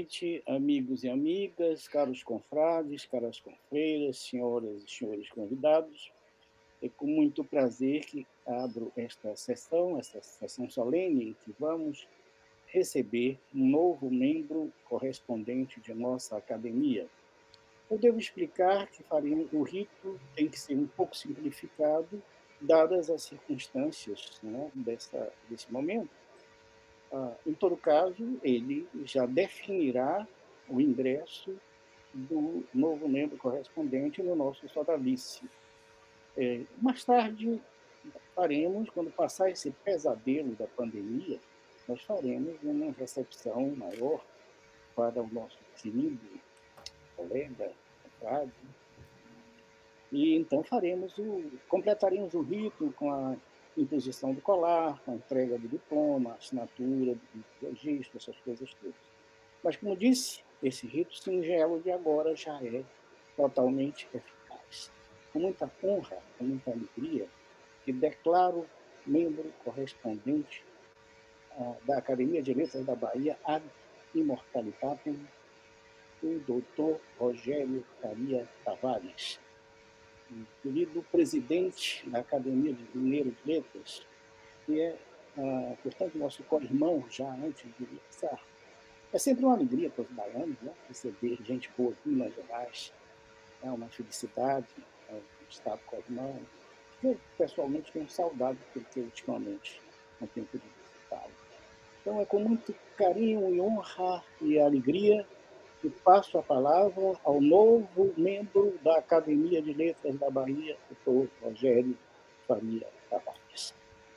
noite, amigos e amigas, caros confrades, caras confreiras, senhoras e senhores convidados. É com muito prazer que abro esta sessão solene, em que vamos receber um novo membro correspondente de nossa academia. Eu devo explicar que o rito tem que ser um pouco simplificado, dadas as circunstâncias, né, desse momento. Em todo caso, ele já definirá o ingresso do novo membro correspondente no nosso sodalice. Mais tarde, quando passar esse pesadelo da pandemia, nós faremos uma recepção maior para o nosso querido colega, confrade, e então completaremos o rito com a imposição do colar, com a entrega do diploma, assinatura do registro, essas coisas todas. Mas, como disse, esse rito singelo de agora já é totalmente eficaz. Com muita honra, com muita alegria, que declaro membro correspondente da Academia de Letras da Bahia ad immortalitatem o doutor Rogério Faria Tavares, querido presidente da Academia de Mineiro de Letras, que é, portanto, nosso co-irmão já antes de ingressar. É sempre uma alegria para os baianos, né? Receber gente boa aqui em Minas Gerais. É uma felicidade, estar co-irmão. Eu, pessoalmente, tenho saudade, porque ultimamente não tenho podido visitá-lo. Então, é com muito carinho e honra e alegria que passo a palavra ao novo membro da Academia de Letras da Bahia, doutor Rogério Faria Tavares.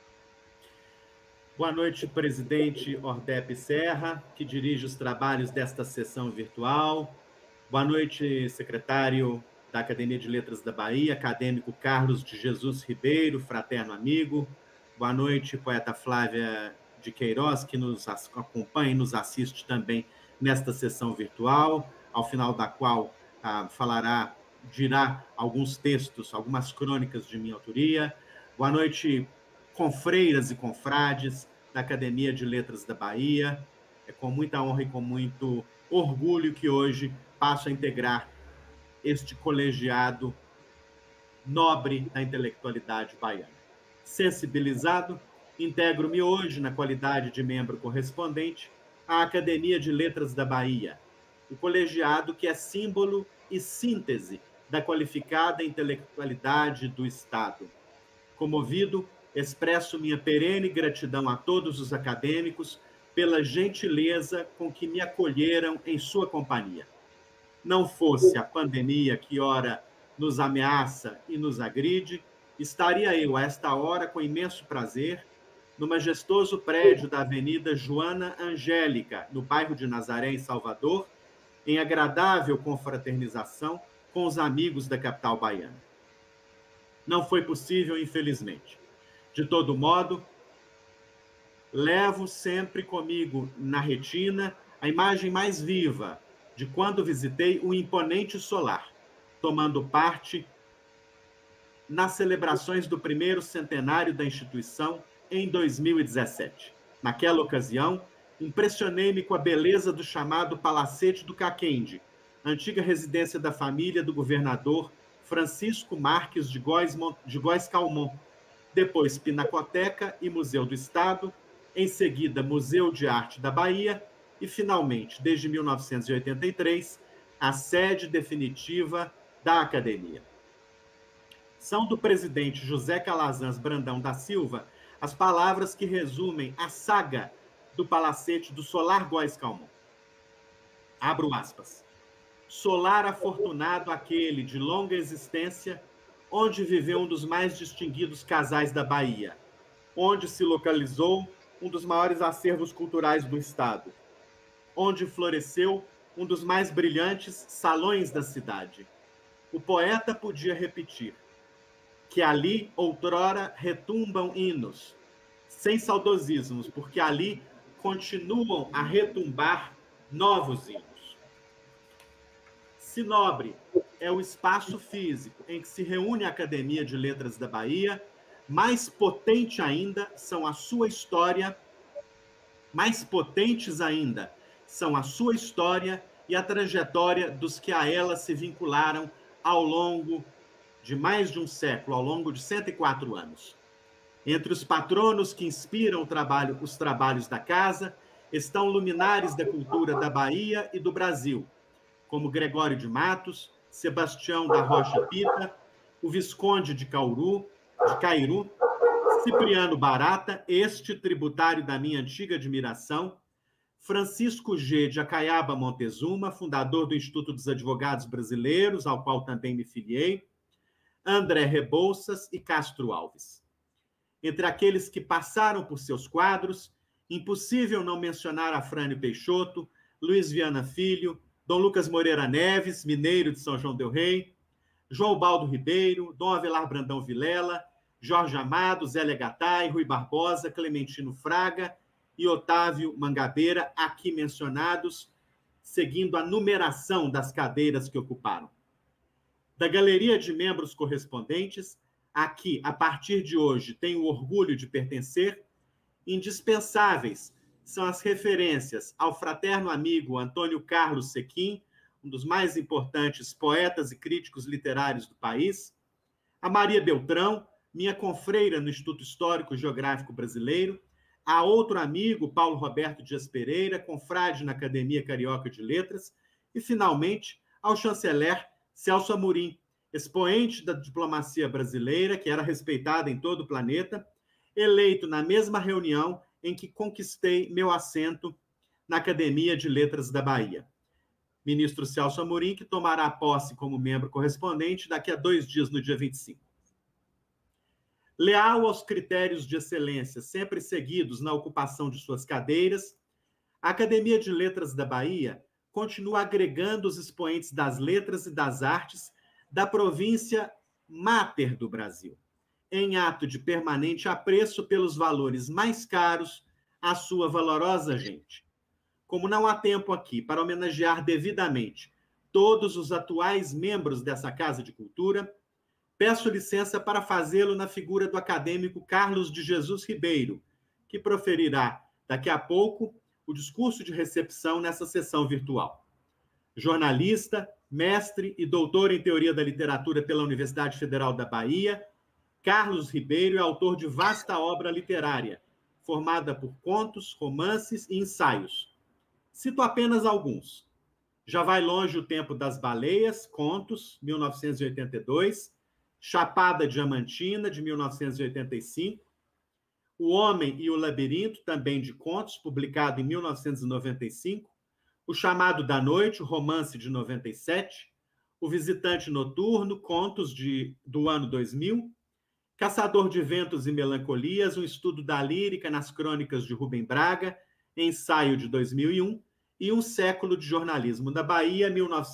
Boa noite, presidente Ordep Serra, que dirige os trabalhos desta sessão virtual. Boa noite, secretário da Academia de Letras da Bahia, acadêmico Carlos de Jesus Ribeiro, fraterno amigo. Boa noite, poeta Flávia de Queiroz, que nos acompanha e nos assiste também nesta sessão virtual, ao final da qual dirá alguns textos, algumas crônicas de minha autoria. Boa noite, confreiras e confrades da Academia de Letras da Bahia. É com muita honra e com muito orgulho que hoje passo a integrar este colegiado nobre da intelectualidade baiana. Sensibilizado, integro-me hoje, na qualidade de membro correspondente, à Academia de Letras da Bahia, o colegiado que é símbolo e síntese da qualificada intelectualidade do Estado. Comovido, expresso minha perene gratidão a todos os acadêmicos pela gentileza com que me acolheram em sua companhia. Não fosse a pandemia que ora nos ameaça e nos agride, estaria eu, a esta hora, com imenso prazer, no majestoso prédio da Avenida Joana Angélica, no bairro de Nazaré, em Salvador, em agradável confraternização com os amigos da capital baiana. Não foi possível, infelizmente. De todo modo, levo sempre comigo na retina a imagem mais viva de quando visitei o imponente solar, tomando parte nas celebrações do primeiro centenário da instituição em 2017. Naquela ocasião, impressionei-me com a beleza do chamado Palacete do Caquende, antiga residência da família do governador Francisco Marques de Góes Calmon, depois Pinacoteca e Museu do Estado, em seguida Museu de Arte da Bahia e, finalmente, desde 1983, a sede definitiva da Academia. São do presidente José Calazans Brandão da Silva as palavras que resumem a saga do Palacete do Solar Góes Calmon. Abro aspas. Solar afortunado aquele de longa existência, onde viveu um dos mais distinguidos casais da Bahia, onde se localizou um dos maiores acervos culturais do Estado, onde floresceu um dos mais brilhantes salões da cidade. O poeta podia repetir que ali, outrora, retumbam hinos, sem saudosismos, porque ali continuam a retumbar novos hinos. Se nobre é o espaço físico em que se reúne a Academia de Letras da Bahia, mais potente ainda são a sua história, mais potentes ainda são a sua história e a trajetória dos que a ela se vincularam ao longo de mais de um século, ao longo de 104 anos. Entre os patronos que inspiram os trabalhos da casa estão luminares da cultura da Bahia e do Brasil, como Gregório de Matos, Sebastião da Rocha Pita, o Visconde de Cairu, Cipriano Barata, este tributário da minha antiga admiração, Francisco G. de Acaiaba Montezuma, fundador do Instituto dos Advogados Brasileiros, ao qual também me filiei, André Rebouças e Castro Alves. Entre aqueles que passaram por seus quadros, impossível não mencionar Afrânio Peixoto, Luiz Viana Filho, Dom Lucas Moreira Neves, mineiro de São João del Rei, João Baldo Ribeiro, Dom Avelar Brandão Vilela, Jorge Amado, Zélia Gattai, Rui Barbosa, Clementino Fraga e Otávio Mangabeira, aqui mencionados, seguindo a numeração das cadeiras que ocuparam. Da galeria de membros correspondentes, aqui, a partir de hoje, tenho o orgulho de pertencer, indispensáveis são as referências ao fraterno amigo Antônio Carlos Sequim, um dos mais importantes poetas e críticos literários do país, a Maria Beltrão, minha confreira no Instituto Histórico e Geográfico Brasileiro, a outro amigo, Paulo Roberto Dias Pereira, confrade na Academia Carioca de Letras, e, finalmente, ao chanceler Celso Amorim, expoente da diplomacia brasileira, que era respeitada em todo o planeta, eleito na mesma reunião em que conquistei meu assento na Academia de Letras da Bahia. Ministro Celso Amorim, que tomará posse como membro correspondente daqui a 2 dias, no dia 25. Leal aos critérios de excelência sempre seguidos na ocupação de suas cadeiras, a Academia de Letras da Bahia continua agregando os expoentes das letras e das artes da província máter do Brasil, em ato de permanente apreço pelos valores mais caros à sua valorosa gente. Como não há tempo aqui para homenagear devidamente todos os atuais membros dessa Casa de Cultura, peço licença para fazê-lo na figura do acadêmico Carlos de Jesus Ribeiro, que proferirá daqui a pouco o discurso de recepção nessa sessão virtual. Jornalista, mestre e doutor em Teoria da Literatura pela Universidade Federal da Bahia, Carlos Ribeiro é autor de vasta obra literária, formada por contos, romances e ensaios. Cito apenas alguns. Já vai longe o tempo das baleias, contos, 1982, Chapada Diamantina, de 1985, O Homem e o Labirinto, também de contos, publicado em 1995, O Chamado da Noite, romance de 97, O Visitante Noturno, contos do ano 2000, Caçador de Ventos e Melancolias, um estudo da lírica nas crônicas de Rubem Braga, ensaio de 2001, e Um Século de Jornalismo da Bahia,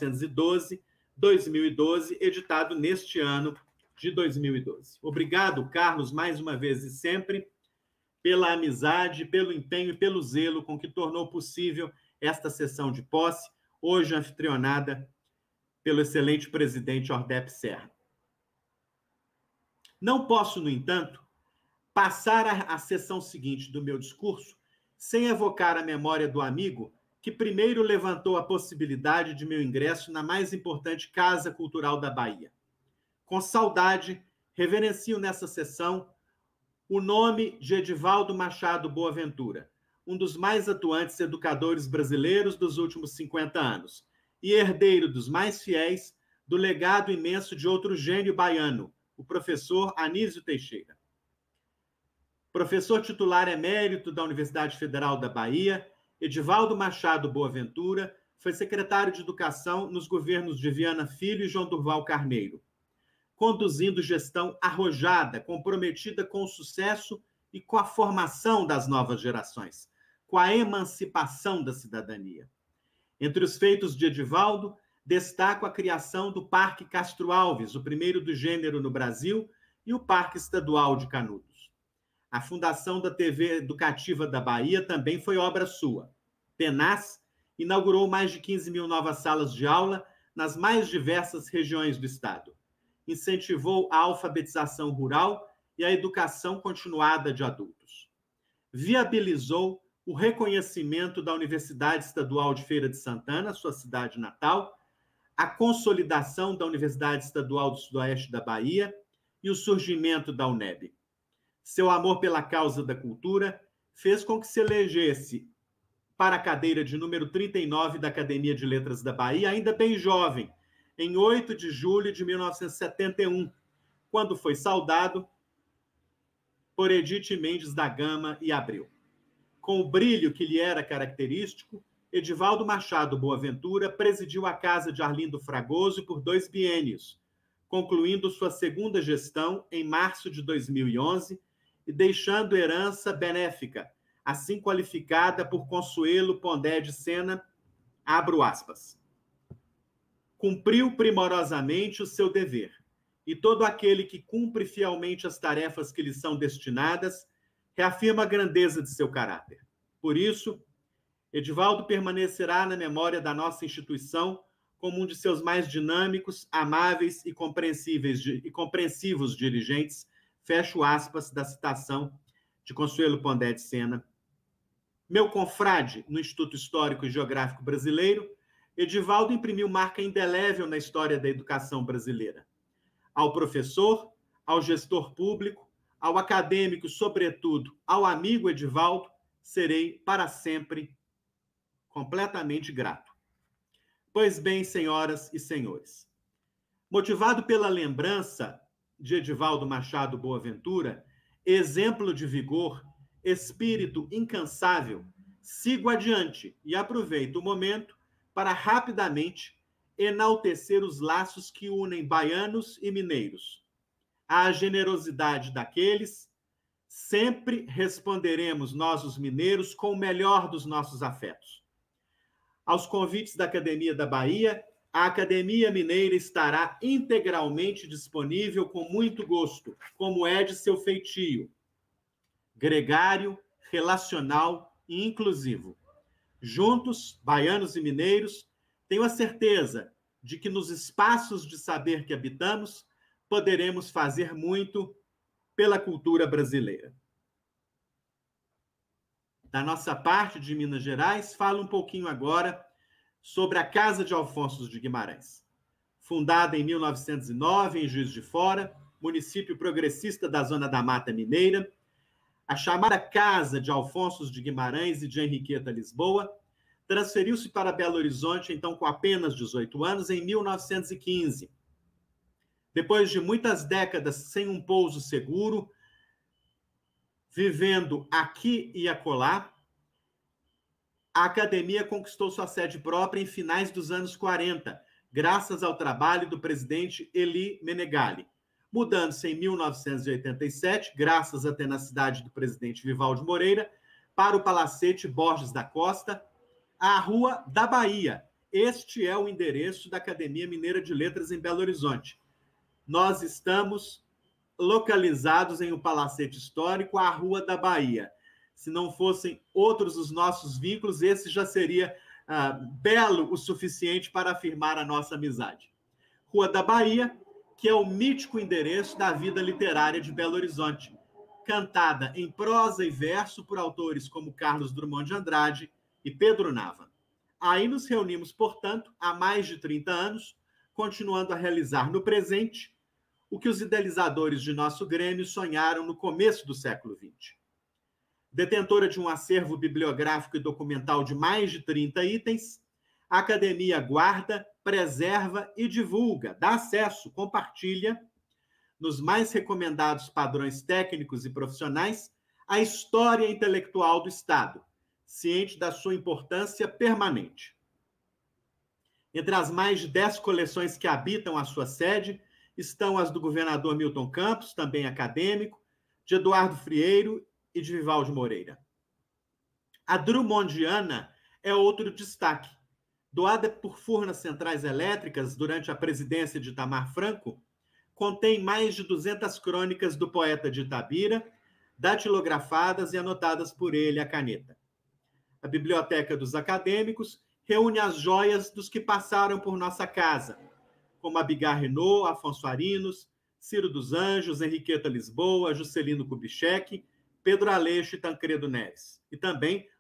1912-2012, editado neste ano de 2012. Obrigado, Carlos, mais uma vez e sempre, pela amizade, pelo empenho e pelo zelo com que tornou possível esta sessão de posse, hoje anfitrionada pelo excelente presidente Ordep Serra. Não posso, no entanto, passar a sessão seguinte do meu discurso sem evocar a memória do amigo que primeiro levantou a possibilidade de meu ingresso na mais importante Casa Cultural da Bahia. Com saudade, reverencio nessa sessão o nome de Edivaldo Machado Boaventura, um dos mais atuantes educadores brasileiros dos últimos 50 anos e herdeiro dos mais fiéis do legado imenso de outro gênio baiano, o professor Anísio Teixeira. Professor titular emérito da Universidade Federal da Bahia, Edivaldo Machado Boaventura foi secretário de Educação nos governos de Viana Filho e João Durval Carneiro, conduzindo gestão arrojada, comprometida com o sucesso e com a formação das novas gerações, com a emancipação da cidadania. Entre os feitos de Edivaldo, destaco a criação do Parque Castro Alves, o primeiro do gênero no Brasil, e o Parque Estadual de Canudos. A fundação da TV Educativa da Bahia também foi obra sua. Tenaz inaugurou mais de 15 mil novas salas de aula nas mais diversas regiões do estado. Incentivou a alfabetização rural e a educação continuada de adultos. Viabilizou o reconhecimento da Universidade Estadual de Feira de Santana, sua cidade natal, a consolidação da Universidade Estadual do Sudoeste da Bahia e o surgimento da UNEB. Seu amor pela causa da cultura fez com que se elegesse para a cadeira de número 39 da Academia de Letras da Bahia, ainda bem jovem, em 8 de julho de 1971, quando foi saudado por Edith Mendes da Gama e Abreu. Com o brilho que lhe era característico, Edivaldo Machado Boaventura presidiu a Casa de Arlindo Fragoso por 2 biênios, concluindo sua segunda gestão em março de 2011 e deixando herança benéfica, assim qualificada por Consuelo Pondé de Sena, abro aspas. Cumpriu primorosamente o seu dever, e todo aquele que cumpre fielmente as tarefas que lhe são destinadas reafirma a grandeza de seu caráter. Por isso, Edivaldo permanecerá na memória da nossa instituição como um de seus mais dinâmicos, amáveis e compreensivos dirigentes, fecho aspas da citação de Consuelo Pondé de Sena. Meu confrade no Instituto Histórico e Geográfico Brasileiro, Edivaldo imprimiu marca indelével na história da educação brasileira. Ao professor, ao gestor público, ao acadêmico, sobretudo ao amigo Edivaldo, serei para sempre completamente grato. Pois bem, senhoras e senhores, motivado pela lembrança de Edivaldo Machado Boaventura, exemplo de vigor, espírito incansável, sigo adiante e aproveito o momento para rapidamente enaltecer os laços que unem baianos e mineiros. À generosidade daqueles, sempre responderemos nós, os mineiros, com o melhor dos nossos afetos. Aos convites da Academia da Bahia, a Academia Mineira estará integralmente disponível com muito gosto, como é de seu feitio, gregário, relacional e inclusivo. Juntos, baianos e mineiros, tenho a certeza de que nos espaços de saber que habitamos, poderemos fazer muito pela cultura brasileira. Da nossa parte de Minas Gerais, falo um pouquinho agora sobre a Casa de Alfonso de Guimarães. Fundada em 1909 em Juiz de Fora, município progressista da Zona da Mata Mineira, a chamada Casa de Alfonso de Guimarães e de Henriqueta Lisboa transferiu-se para Belo Horizonte, então com apenas 18 anos, em 1915. Depois de muitas décadas sem um pouso seguro, vivendo aqui e acolá, a academia conquistou sua sede própria em finais dos anos 40, graças ao trabalho do presidente Elie Menegali, mudando-se em 1987, graças à tenacidade do presidente Vivaldo Moreira, para o Palacete Borges da Costa, a Rua da Bahia. Este é o endereço da Academia Mineira de Letras em Belo Horizonte. Nós estamos localizados em um palacete histórico, a Rua da Bahia. Se não fossem outros os nossos vínculos, esse já seria belo o suficiente para afirmar a nossa amizade. Rua da Bahia, que é o mítico endereço da vida literária de Belo Horizonte, cantada em prosa e verso por autores como Carlos Drummond de Andrade e Pedro Nava. Aí nos reunimos, portanto, há mais de 30 anos, continuando a realizar no presente o que os idealizadores de nosso grêmio sonharam no começo do século XX. Detentora de um acervo bibliográfico e documental de mais de 30 itens, a Academia guarda, preserva e divulga, dá acesso, compartilha, nos mais recomendados padrões técnicos e profissionais, a história intelectual do Estado, ciente da sua importância permanente. Entre as mais de 10 coleções que habitam a sua sede, estão as do governador Milton Campos, também acadêmico, de Eduardo Frieiro e de Vivaldo Moreira. A Drummondiana é outro destaque. Doada por Furnas Centrais Elétricas durante a presidência de Itamar Franco, contém mais de 200 crônicas do poeta de Itabira, datilografadas e anotadas por ele à caneta. A Biblioteca dos Acadêmicos reúne as joias dos que passaram por nossa casa, como Abigar Renault, Afonso Arinos, Ciro dos Anjos, Henriqueta Lisboa, Juscelino Kubitschek, Pedro Aleixo e Tancredo Neves. E também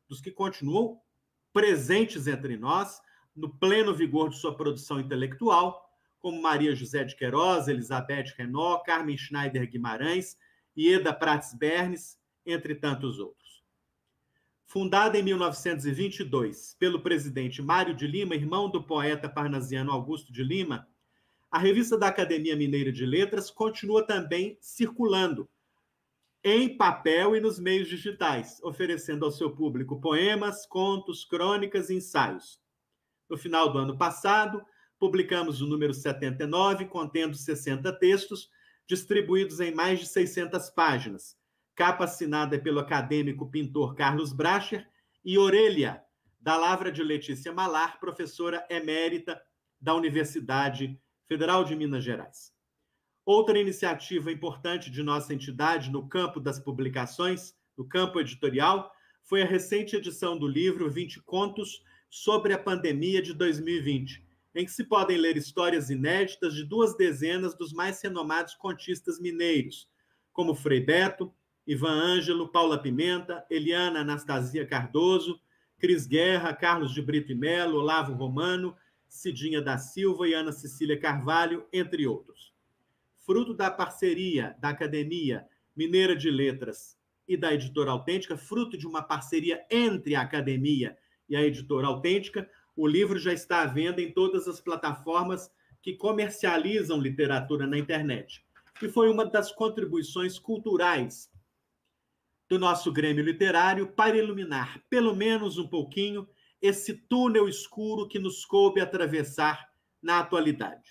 dos que continuam presentes entre nós, no pleno vigor de sua produção intelectual, como Maria José de Queiroz, Elizabeth Renaud, Carmen Schneider Guimarães, Ieda Prates Bernes, entre tantos outros. Fundada em 1922 pelo presidente Mário de Lima, irmão do poeta parnasiano Augusto de Lima, a revista da Academia Mineira de Letras continua também circulando em papel e nos meios digitais, oferecendo ao seu público poemas, contos, crônicas e ensaios. No final do ano passado, publicamos o número 79, contendo 60 textos, distribuídos em mais de 600 páginas, capa assinada pelo acadêmico pintor Carlos Bracher e orelha da lavra de Letícia Malar, professora emérita da Universidade Federal de Minas Gerais. Outra iniciativa importante de nossa entidade no campo das publicações, no campo editorial, foi a recente edição do livro 20 Contos sobre a Pandemia de 2020, em que se podem ler histórias inéditas de 2 dezenas dos mais renomados contistas mineiros, como Frei Beto, Ivan Ângelo, Paula Pimenta, Eliana Anastasia Cardoso, Cris Guerra, Carlos de Brito e Melo, Olavo Romano, Cidinha da Silva e Ana Cecília Carvalho, entre outros. Fruto da parceria da Academia Mineira de Letras e da Editora Autêntica, fruto de uma parceria entre a Academia e a Editora Autêntica, o livro já está à venda em todas as plataformas que comercializam literatura na internet. E foi uma das contribuições culturais do nosso Grêmio Literário para iluminar, pelo menos um pouquinho, esse túnel escuro que nos coube atravessar na atualidade.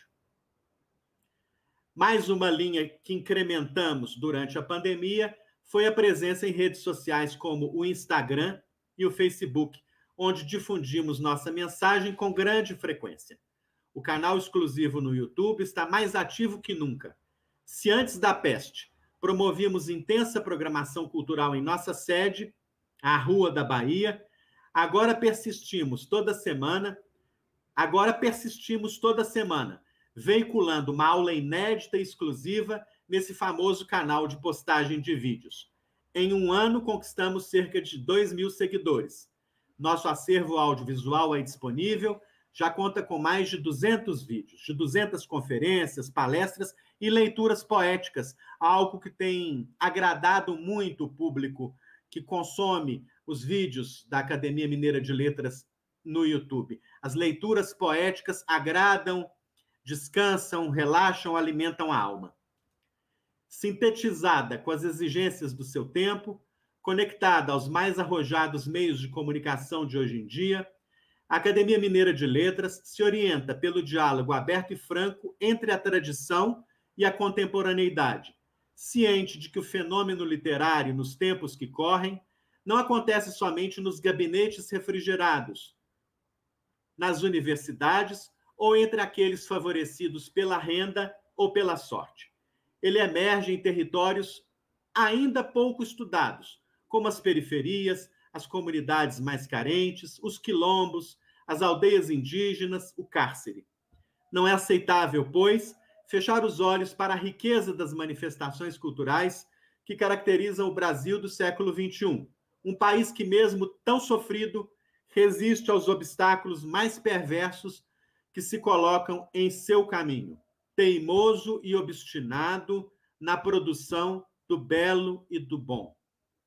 Mais uma linha que incrementamos durante a pandemia foi a presença em redes sociais como o Instagram e o Facebook, onde difundimos nossa mensagem com grande frequência. O canal exclusivo no YouTube está mais ativo que nunca. Se antes da peste promovíamos intensa programação cultural em nossa sede, a Rua da Bahia, agora persistimos toda semana, veiculando uma aula inédita e exclusiva nesse famoso canal de postagem de vídeos. Em um ano, conquistamos cerca de 2.000 seguidores. Nosso acervo audiovisual aí disponível já conta com mais de 200 vídeos, de 200 conferências, palestras e leituras poéticas, algo que tem agradado muito o público que consome os vídeos da Academia Mineira de Letras no YouTube. As leituras poéticas agradam, descansam, relaxam, alimentam a alma. Sintetizada com as exigências do seu tempo, conectada aos mais arrojados meios de comunicação de hoje em dia, a Academia Mineira de Letras se orienta pelo diálogo aberto e franco entre a tradição e a contemporaneidade, ciente de que o fenômeno literário, nos tempos que correm, não acontece somente nos gabinetes refrigerados, nas universidades ou entre aqueles favorecidos pela renda ou pela sorte. Ele emerge em territórios ainda pouco estudados, como as periferias, as comunidades mais carentes, os quilombos, as aldeias indígenas, o cárcere. Não é aceitável, pois, fechar os olhos para a riqueza das manifestações culturais que caracterizam o Brasil do século XXI, um país que, mesmo tão sofrido, resiste aos obstáculos mais perversos que se colocam em seu caminho, teimoso e obstinado na produção do belo e do bom.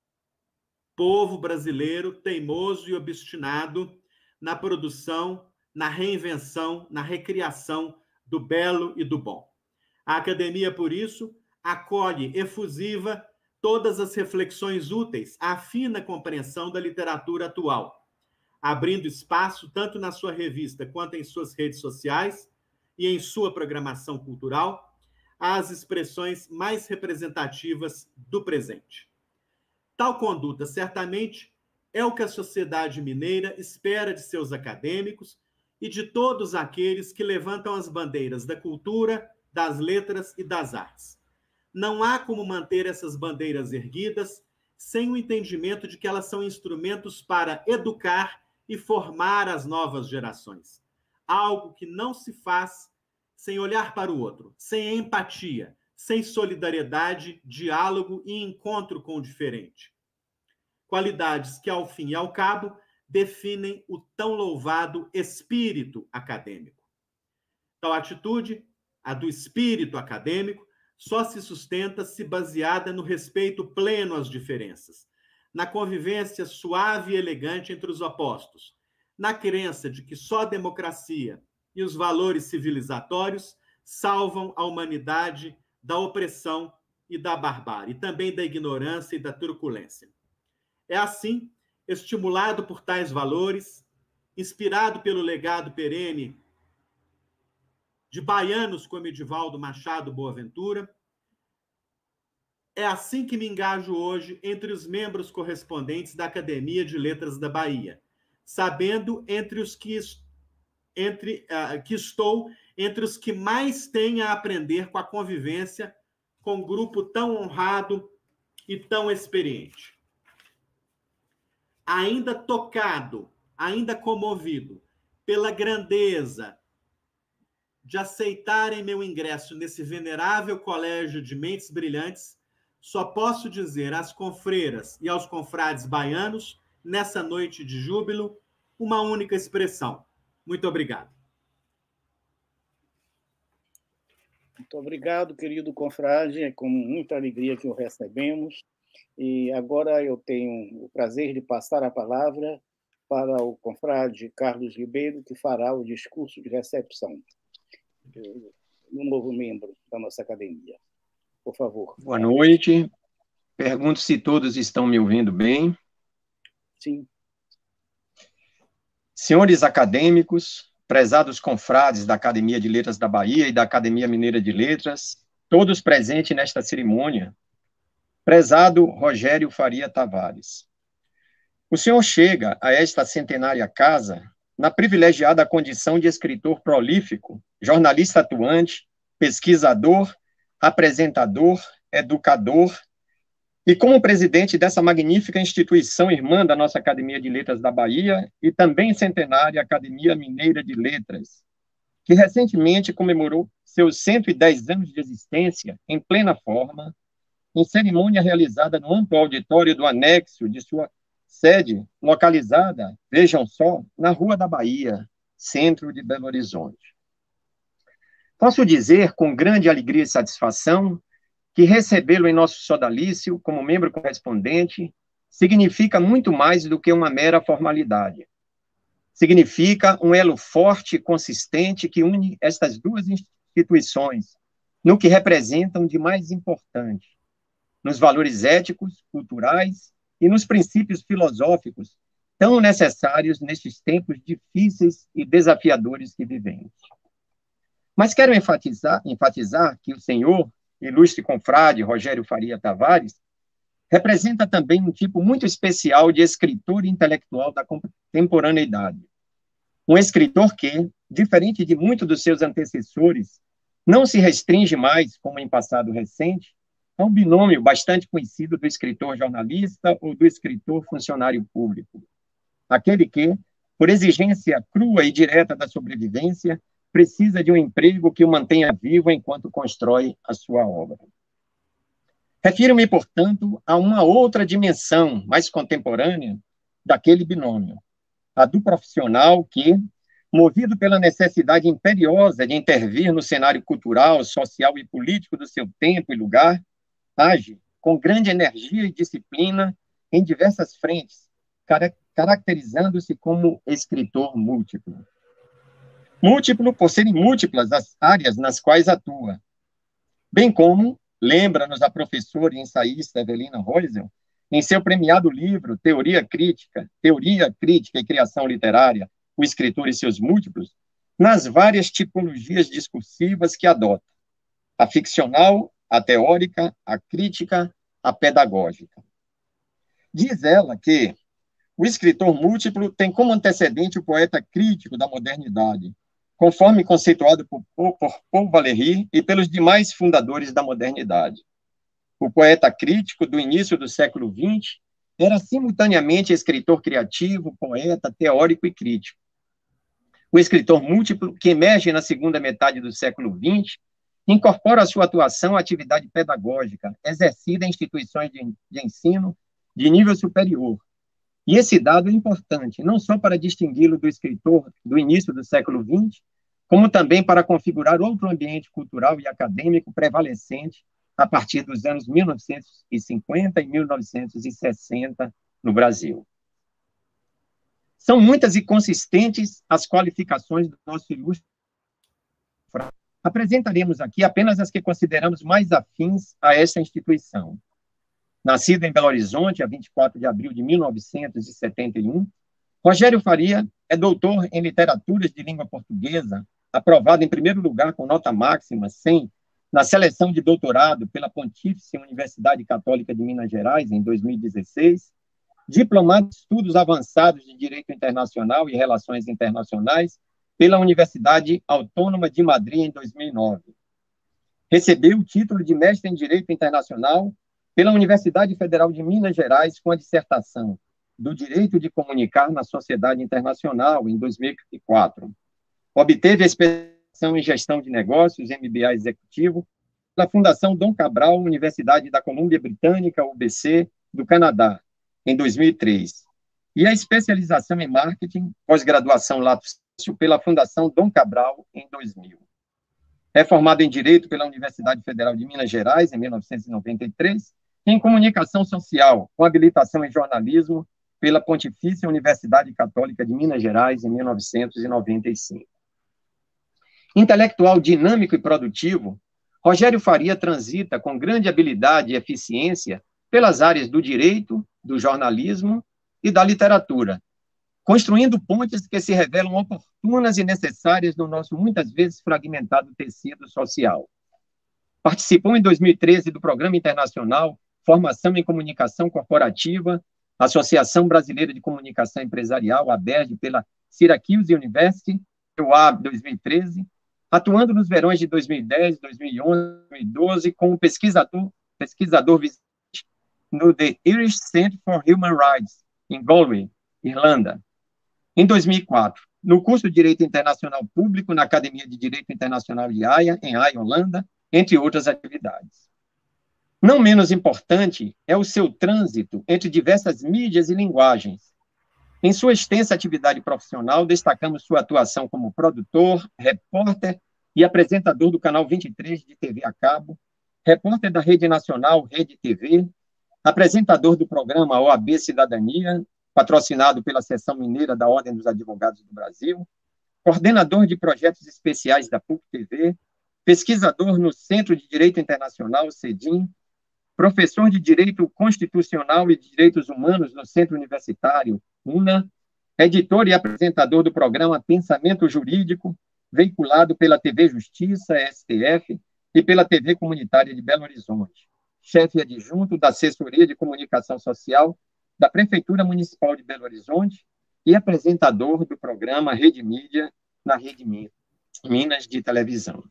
Povo brasileiro teimoso e obstinado na produção, na reinvenção, na recriação do belo e do bom. A Academia, por isso, acolhe efusiva todas as reflexões úteis à fina compreensão da literatura atual, abrindo espaço, tanto na sua revista quanto em suas redes sociais e em sua programação cultural, às expressões mais representativas do presente. Tal conduta, certamente, é o que a sociedade mineira espera de seus acadêmicos e de todos aqueles que levantam as bandeiras da cultura, das letras e das artes. Não há como manter essas bandeiras erguidas sem o entendimento de que elas são instrumentos para educar e formar as novas gerações. Algo que não se faz sem olhar para o outro, sem empatia, sem solidariedade, diálogo e encontro com o diferente. qualidades que, ao fim e ao cabo, definem o tão louvado espírito acadêmico. Tal atitude, a do espírito acadêmico, só se sustenta se baseada no respeito pleno às diferenças, na convivência suave e elegante entre os opostos, na crença de que só a democracia e os valores civilizatórios salvam a humanidade da opressão e da barbárie, e também da ignorância e da truculência. É assim, estimulado por tais valores, inspirado pelo legado perene de baianos como Edivaldo Machado Boaventura, é assim que me engajo hoje entre os membros correspondentes da Academia de Letras da Bahia, sabendo que estou entre os que mais têm a aprender com a convivência com um grupo tão honrado e tão experiente. Ainda tocado, ainda comovido pela grandeza de aceitarem meu ingresso nesse venerável colégio de mentes brilhantes, só posso dizer às confreiras e aos confrades baianos, nessa noite de júbilo, uma única expressão: muito obrigado. Muito obrigado, querido confrade. É com muita alegria que o recebemos. E agora eu tenho o prazer de passar a palavra para o confrade Carlos Ribeiro, que fará o discurso de recepção do novo membro da nossa academia. Por favor. Boa noite. Pergunto se todos estão me ouvindo bem. Sim. Senhores acadêmicos, prezados confrades da Academia de Letras da Bahia e da Academia Mineira de Letras, todos presentes nesta cerimônia, prezado Rogério Faria Tavares. O senhor chega a esta centenária casa na privilegiada condição de escritor prolífico, jornalista atuante, pesquisador, apresentador, educador, e como presidente dessa magnífica instituição irmã da nossa Academia de Letras da Bahia e também centenária Academia Mineira de Letras, que recentemente comemorou seus 110 anos de existência em plena forma, em cerimônia realizada no amplo auditório do anexo de sua sede, localizada, vejam só, na Rua da Bahia, centro de Belo Horizonte. Posso dizer, com grande alegria e satisfação, que recebê-lo em nosso sodalício como membro correspondente significa muito mais do que uma mera formalidade. Significa um elo forte e consistente que une estas duas instituições no que representam de mais importante, nos valores éticos, culturais e nos princípios filosóficos tão necessários nestes tempos difíceis e desafiadores que vivemos. Mas quero enfatizar que o senhor, ilustre confrade Rogério Faria Tavares, representa também um tipo muito especial de escritor intelectual da contemporaneidade. Um escritor que, diferente de muitos dos seus antecessores, não se restringe mais, como em passado recente, a um binômio bastante conhecido do escritor jornalista ou do escritor funcionário público. Aquele que, por exigência crua e direta da sobrevivência, precisa de um emprego que o mantenha vivo enquanto constrói a sua obra. Refiro-me, portanto, a uma outra dimensão mais contemporânea daquele binômio, a do profissional que, movido pela necessidade imperiosa de intervir no cenário cultural, social e político do seu tempo e lugar, age com grande energia e disciplina em diversas frentes, caracterizando-se como escritor múltiplo. Múltiplo por serem múltiplas as áreas nas quais atua, bem como, lembra-nos a professora e ensaísta Evelina Reusel, em seu premiado livro Teoria Crítica e Criação Literária, O Escritor e Seus Múltiplos, nas várias tipologias discursivas que adota, a ficcional, a teórica, a crítica, a pedagógica. Diz ela que o escritor múltiplo tem como antecedente o poeta crítico da modernidade, conforme conceituado por Paul Valéry e pelos demais fundadores da modernidade. O poeta crítico do início do século XX era simultaneamente escritor criativo, poeta, teórico e crítico. O escritor múltiplo, que emerge na segunda metade do século XX, incorpora à sua atuação a atividade pedagógica, exercida em instituições de ensino de nível superior. E esse dado é importante, não só para distingui-lo do escritor do início do século XX, como também para configurar outro ambiente cultural e acadêmico prevalecente a partir dos anos 1950 e 1960 no Brasil. São muitas e consistentes as qualificações do nosso ilustre. Apresentaremos aqui apenas as que consideramos mais afins a essa instituição. Nascido em Belo Horizonte, a 24 de abril de 1971, Rogério Faria é doutor em literaturas de língua portuguesa, aprovado em primeiro lugar com nota máxima 100 na seleção de doutorado pela Pontífice Universidade Católica de Minas Gerais, em 2016, diplomado em estudos avançados de Direito Internacional e Relações Internacionais pela Universidade Autônoma de Madrid, em 2009. Recebeu o título de mestre em Direito Internacional pela Universidade Federal de Minas Gerais com a dissertação do Direito de Comunicar na Sociedade Internacional, em 2004. Obteve a especialização em Gestão de Negócios, MBA Executivo, pela Fundação Dom Cabral, Universidade da Colômbia Britânica, UBC, do Canadá, em 2003. E a especialização em Marketing, pós-graduação Lato Sensu, pela Fundação Dom Cabral, em 2000. É formado em Direito pela Universidade Federal de Minas Gerais, em 1993, e em Comunicação Social, com habilitação em Jornalismo pela Pontifícia Universidade Católica de Minas Gerais, em 1995. Intelectual dinâmico e produtivo, Rogério Faria transita com grande habilidade e eficiência pelas áreas do direito, do jornalismo e da literatura, construindo pontes que se revelam oportunas e necessárias no nosso, muitas vezes, fragmentado tecido social. Participou em 2013 do Programa Internacional Formação em Comunicação Corporativa, Associação Brasileira de Comunicação Empresarial, ABERJ, pela Syracuse University, UA 2013, atuando nos verões de 2010, 2011, 2012, como pesquisador visitante no The Irish Centre for Human Rights, em Galway, Irlanda. Em 2004, no curso de Direito Internacional Público na Academia de Direito Internacional de Haia, em Haia, Holanda, entre outras atividades. Não menos importante é o seu trânsito entre diversas mídias e linguagens. Em sua extensa atividade profissional, destacamos sua atuação como produtor, repórter e apresentador do Canal 23 de TV a cabo, repórter da Rede Nacional Rede TV, apresentador do programa OAB Cidadania, patrocinado pela Seção Mineira da Ordem dos Advogados do Brasil, coordenador de projetos especiais da PUC-TV, pesquisador no Centro de Direito Internacional, CEDIM, professor de Direito Constitucional e de Direitos Humanos no Centro Universitário, UNA, editor e apresentador do programa Pensamento Jurídico, veiculado pela TV Justiça, STF, e pela TV Comunitária de Belo Horizonte, chefe adjunto da Assessoria de Comunicação Social da Prefeitura Municipal de Belo Horizonte e apresentador do programa Rede Mídia na Rede Minas de televisão.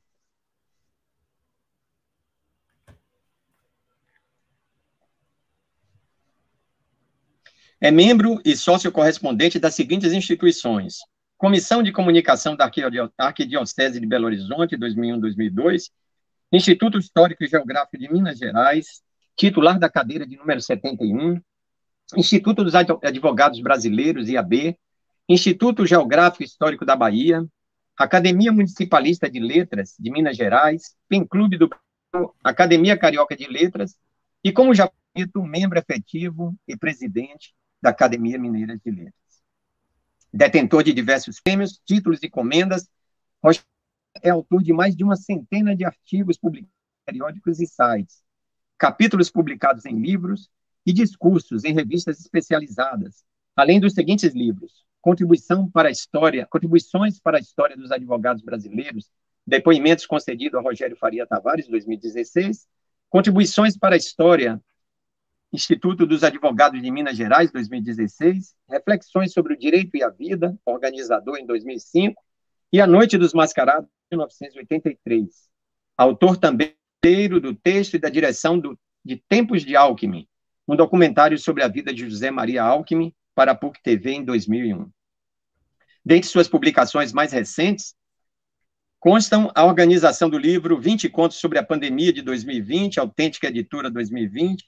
É membro e sócio correspondente das seguintes instituições: Comissão de Comunicação da Arquidiocese de Belo Horizonte, 2001-2002, Instituto Histórico e Geográfico de Minas Gerais, titular da cadeira de número 71, Instituto dos Advogados Brasileiros, IAB, Instituto Geográfico e Histórico da Bahia, Academia Municipalista de Letras de Minas Gerais, PEN Clube do Brasil, Academia Carioca de Letras, e, como já dito, membro efetivo e presidente da Academia Mineira de Letras. Detentor de diversos prêmios, títulos e comendas, Rogério é autor de mais de uma centena de artigos publicados em periódicos e sites, capítulos publicados em livros e discursos em revistas especializadas, além dos seguintes livros: Contribuições para a História dos Advogados Brasileiros, depoimentos concedidos a Rogério Faria Tavares, 2016, Contribuições para a História, Instituto dos Advogados de Minas Gerais, 2016, Reflexões sobre o Direito e a Vida, organizador, em 2005, e A Noite dos Mascarados, 1983. Autor também do texto e da direção de Tempos de Alckmin, um documentário sobre a vida de José Maria Alckmin para a PUC-TV em 2001. Dentre suas publicações mais recentes, constam a organização do livro 20 Contos sobre a Pandemia de 2020, Autêntica Editora 2020,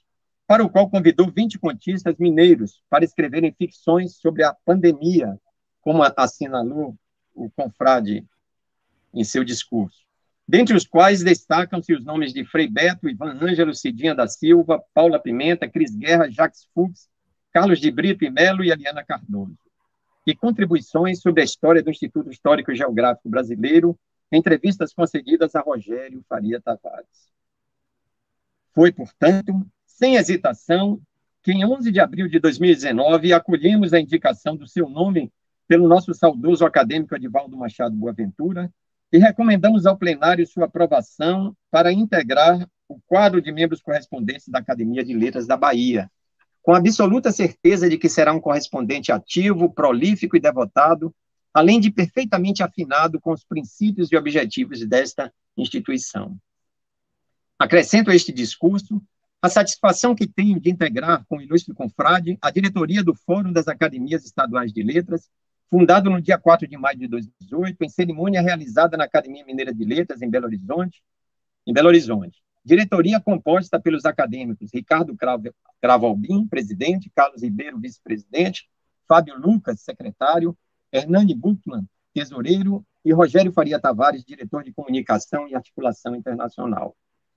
para o qual convidou 20 contistas mineiros para escreverem ficções sobre a pandemia, como assinalou o confrade em seu discurso, dentre os quais destacam-se os nomes de Frei Beto, Ivan Ângelo, Cidinha da Silva, Paula Pimenta, Cris Guerra, Jacques Fuchs, Carlos de Brito e Melo e Eliana Cardoso, e contribuições sobre a história do Instituto Histórico e Geográfico Brasileiro, entrevistas concedidas a Rogério Faria Tavares. Foi, portanto, sem hesitação, que em 11 de abril de 2019 acolhemos a indicação do seu nome pelo nosso saudoso acadêmico Edivaldo Machado Boaventura e recomendamos ao plenário sua aprovação para integrar o quadro de membros correspondentes da Academia de Letras da Bahia, com absoluta certeza de que será um correspondente ativo, prolífico e devotado, além de perfeitamente afinado com os princípios e objetivos desta instituição. Acrescento a este discurso a satisfação que tenho de integrar com o ilustre confrade a diretoria do Fórum das Academias Estaduais de Letras, fundado no dia 4 de maio de 2018, em cerimônia realizada na Academia Mineira de Letras, em Belo Horizonte. Diretoria composta pelos acadêmicos Ricardo Cravo Albim, presidente, Carlos Ribeiro, vice-presidente, Fábio Lucas, secretário, Hernani Buchmann, tesoureiro, e Rogério Faria Tavares, diretor de comunicação e articulação internacional.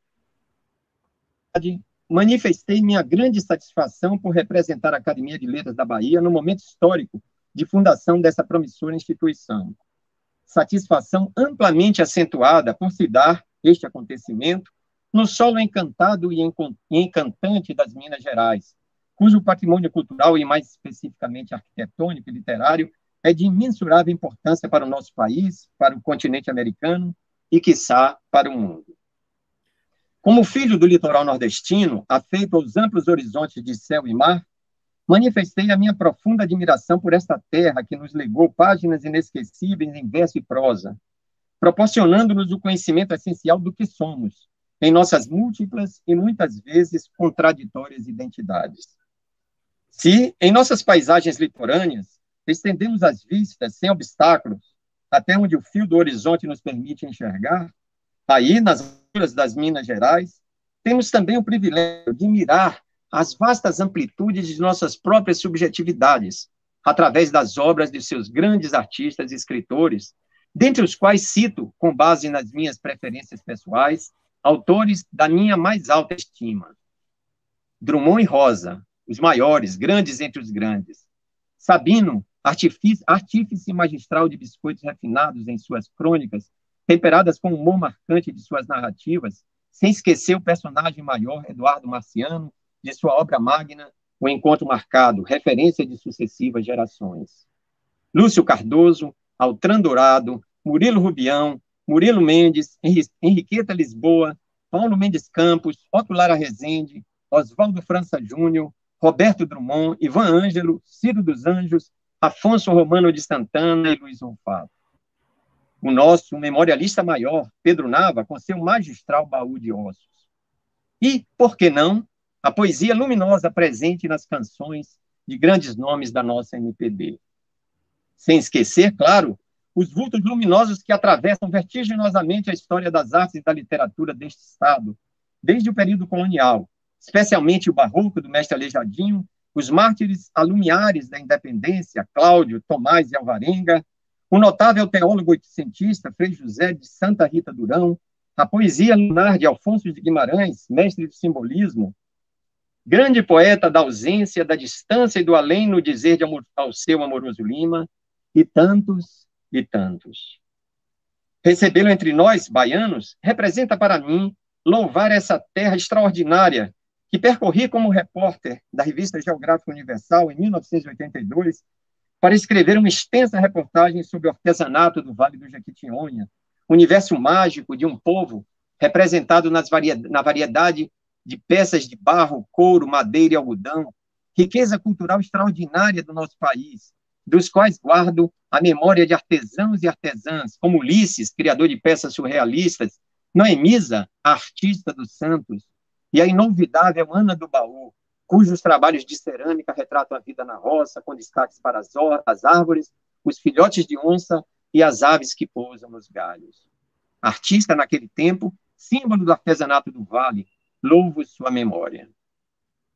Manifestei minha grande satisfação por representar a Academia de Letras da Bahia no momento histórico de fundação dessa promissora instituição. Satisfação amplamente acentuada por se dar este acontecimento no solo encantado e encantante das Minas Gerais, cujo patrimônio cultural e, mais especificamente, arquitetônico e literário é de imensurável importância para o nosso país, para o continente americano e, quiçá, para o mundo. Como filho do litoral nordestino, afeito aos amplos horizontes de céu e mar, manifestei a minha profunda admiração por esta terra que nos legou páginas inesquecíveis em verso e prosa, proporcionando-nos o conhecimento essencial do que somos, em nossas múltiplas e muitas vezes contraditórias identidades. Se, em nossas paisagens litorâneas, estendemos as vistas sem obstáculos, até onde o fio do horizonte nos permite enxergar, aí, nas alturas das Minas Gerais, temos também o privilégio de mirar as vastas amplitudes de nossas próprias subjetividades, através das obras de seus grandes artistas e escritores, dentre os quais cito, com base nas minhas preferências pessoais, autores da minha mais alta estima. Drummond e Rosa, os maiores, grandes entre os grandes. Sabino, artífice magistral de biscoitos refinados em suas crônicas, temperadas com o humor marcante de suas narrativas, sem esquecer o personagem maior, Eduardo Marciano, de sua obra magna, O Encontro Marcado, referência de sucessivas gerações. Lúcio Cardoso, Altran Dourado, Murilo Rubião, Murilo Mendes, Henriqueta Lisboa, Paulo Mendes Campos, Otto Lara Rezende, Oswaldo França Júnior, Roberto Drummond, Ivan Ângelo, Ciro dos Anjos, Afonso Romano de Santana e Luiz Rufato. O nosso memorialista maior, Pedro Nava, com seu magistral baú de ossos. E, por que não, a poesia luminosa presente nas canções de grandes nomes da nossa MPB. Sem esquecer, claro, os vultos luminosos que atravessam vertiginosamente a história das artes e da literatura deste Estado, desde o período colonial, especialmente o barroco do mestre Aleijadinho, os mártires alumiares da independência, Cláudio, Tomás e Alvarenga, o notável teólogo oitocentista Frei José de Santa Rita Durão, a poesia lunar de Alfonso de Guimarães, mestre do simbolismo, grande poeta da ausência, da distância e do além no dizer de ao seu amoroso Lima, e tantos e tantos. Recebê-lo entre nós, baianos, representa para mim louvar essa terra extraordinária que percorri como repórter da revista Geográfica Universal em 1982 para escrever uma extensa reportagem sobre o artesanato do Vale do Jequitinhonha, universo mágico de um povo representado na variedade de peças de barro, couro, madeira e algodão, riqueza cultural extraordinária do nosso país, dos quais guardo a memória de artesãos e artesãs, como Ulisses, criador de peças surrealistas, Noemisa, a artista dos Santos, e a inolvidável Ana do Baú, cujos trabalhos de cerâmica retratam a vida na roça, com destaques para as árvores, os filhotes de onça e as aves que pousam nos galhos. Artista naquele tempo, símbolo do artesanato do Vale, louvo sua memória.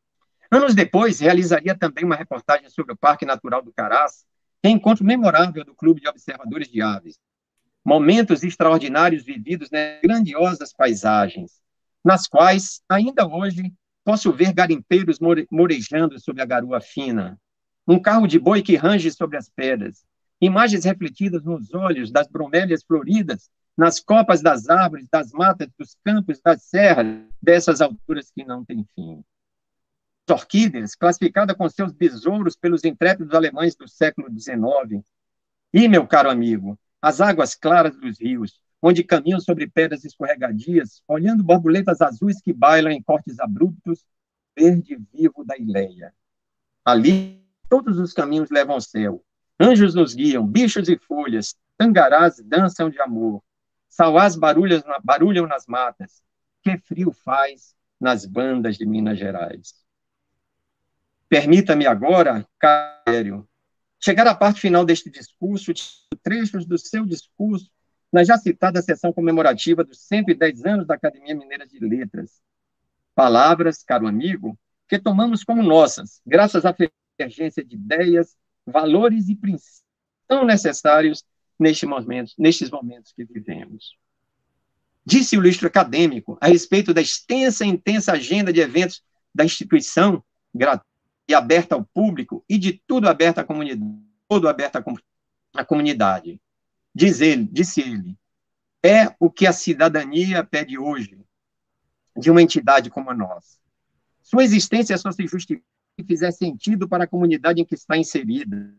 Anos depois, realizaria também uma reportagem sobre o Parque Natural do Carás, que é encontro memorável do Clube de Observadores de Aves. Momentos extraordinários vividos nas grandiosas paisagens, nas quais, ainda hoje, posso ver garimpeiros morejando sob a garoa fina, um carro de boi que range sobre as pedras, imagens refletidas nos olhos das bromélias floridas, nas copas das árvores, das matas, dos campos, das serras, dessas alturas que não têm fim. Orquídeas, classificada com seus besouros pelos intrépidos alemães do século XIX. E, meu caro amigo, as águas claras dos rios, onde caminham sobre pedras escorregadias, olhando borboletas azuis que bailam em cortes abruptos, verde vivo da Ileia. Ali, todos os caminhos levam ao céu. Anjos nos guiam, bichos e folhas, tangarás dançam de amor. Sauás barulham nas matas. Que frio faz nas bandas de Minas Gerais. Permita-me agora, caro, chegar à parte final deste discurso, trechos do seu discurso, na já citada sessão comemorativa dos 110 anos da Academia Mineira de Letras. Palavras, caro amigo, que tomamos como nossas, graças à convergência de ideias, valores e princípios tão necessários nestes momentos que vivemos. Disse o ilustre acadêmico a respeito da extensa e intensa agenda de eventos da instituição, gratuita e aberta ao público, e de tudo aberto à comunidade, todo aberto à comunidade. Disse ele, é o que a cidadania pede hoje de uma entidade como a nossa. Sua existência só se justifica se fizer sentido para a comunidade em que está inserida.